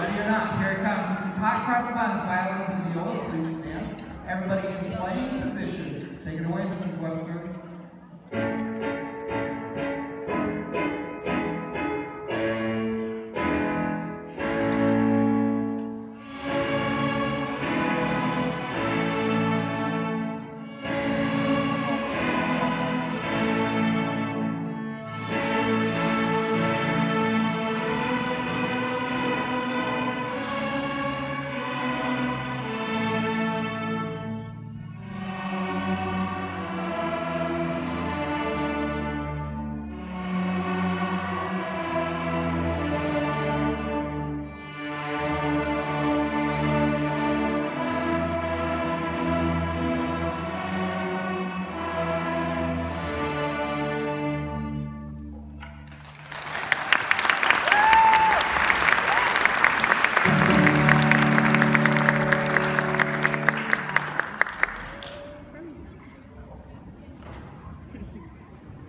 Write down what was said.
Ready or not, here it comes. This is Hot Cross Buns, violins and violas. Please stand. Everybody in playing position. Take it away, Mrs. Webster.